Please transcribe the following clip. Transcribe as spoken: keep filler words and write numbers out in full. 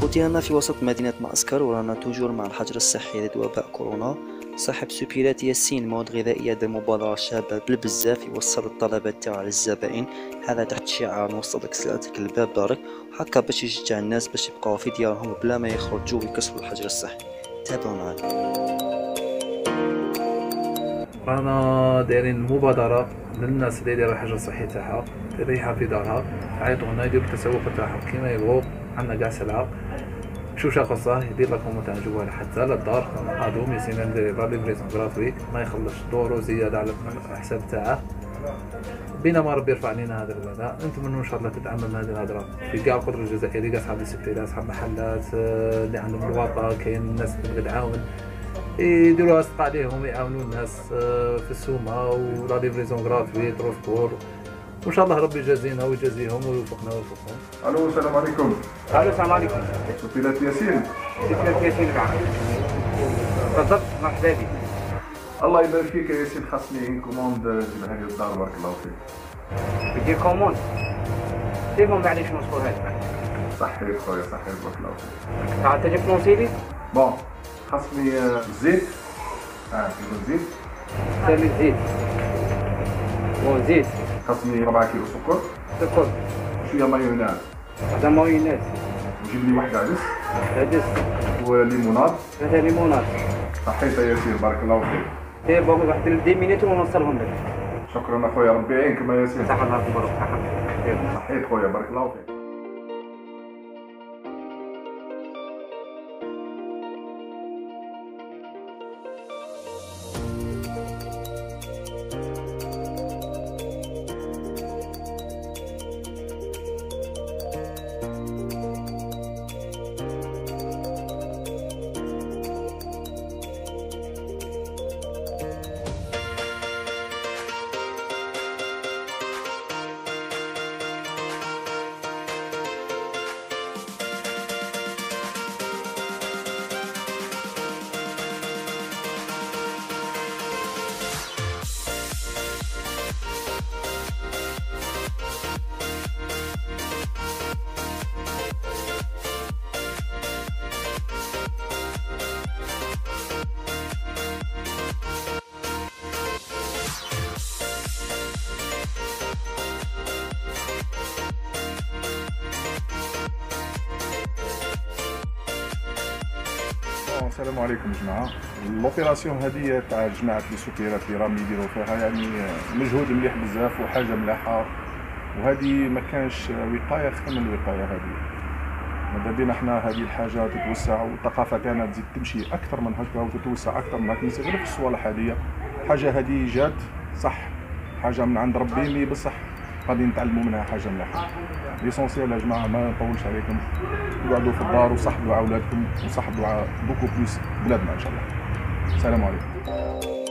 ديالنا في وسط مدينة معسكر، ورانا توجور مع الحجر الصحي ضد وباء كورونا. صاحب سوبيرات ياسين المواد الغذائية هذه مبادرة شابة بالبزاف، يوصل الطلبات تاعها للزبائن، هذا تحت شعار نوصل لك سلعتك للباب دارك، هكا باش يشجع الناس باش يبقاو في ديارهم بلا ما يخرجوا ويكسروا الحجر الصحي. تابعونا معنا. رانا دايرين مبادرة للناس اللي دايرة الحجر الصحي تاعها تريحها في دارها، عيطوا لنا يديروا التسوق تاعهم كيما يبغوا، عندنا كاع سلعة. شوف شا خاصه يدير لكم تعجبوا حتى للدار، هادو ميسين ندير لا ليفريزون غراتوي، ما يخلصش دورو زيادة على الحساب تاعه. بينما ربي يرفع علينا هذا البلاء، انتم منو ان شاء الله تتعامل هذه الهضره في كاع القطر الجزائري، كاع اصحاب السبتيلات، اصحاب محلات اللي عندهم الوطا، كاين الناس تبغي تعاون يديروا اصدقاء عليهم يعاونوا الناس في السومه ولا ليفريزون غراتوي ترونسبور، وان شاء الله ربي يجازينا ويجازيهم ويوفقنا ويوفقهم. الو السلام عليكم. الو السلام عليكم. سفينة ياسين. سفينة ياسين معك بالضبط، مرحبا بك. الله يبارك فيك يا ياسين، خاصني كوموند جبها لي للدار بارك الله فيك. بدير كوموند؟ سيبهم معليش نصبر هذا. صحيح خويا صحيح بارك الله فيك. تعال تجي فلونسيلي؟ بون خاصني زيت. اه كيلو زيت. سامي زيت. بون زيت. خاصني ربعة كيلو سكر. سكر. شوية مايونيز. هذا مايونيز. وجيب لي واحد عدس. عدس. وليموناد. هذا ليموناد. صحيت يا ياسين بارك الله فيك. ايه بون واحد دي مينيت ونوصلهم لك. شكرا اخويا، ربي يعينكم يا ياسين. صحة الله يبارك فيك. صحيت خويا بارك الله فيك. السلام عليكم جماعه. لوبيراسيون هذه تاع جماعه لي سوبيرات اللي راهم يديروا فيها يعني مجهود مليح بزاف وحاجه مليحه، وهذه ما كانش وقايه خير من الوقايه. هذه ماذا بينا حنا هذه الحاجه تتوسع والثقافه كانت تزيد تمشي اكثر من هكا وتتوسع اكثر من هكا، ماشي غير في الصوالح هذه. حاجه هذه جات صح، حاجه من عند ربي مي بصح غادي نتعلموا منها حاجه مليحه. ليسونسيال يا جماعه، ما نطولش عليكم، اقعدوا في الدار وصحبوا اولادكم وصحبوا بوكو بلوس بلادنا ان شاء الله. السلام عليكم.